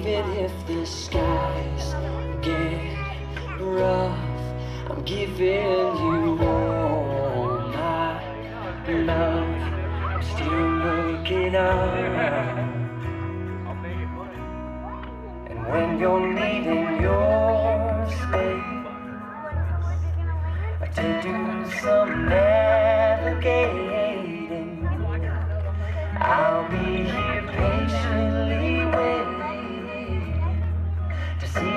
Even if the skies get rough, I'm giving you all my love. I'm still looking up. And when you're needing your space, I take do some navigating. I'll be here patiently waiting to see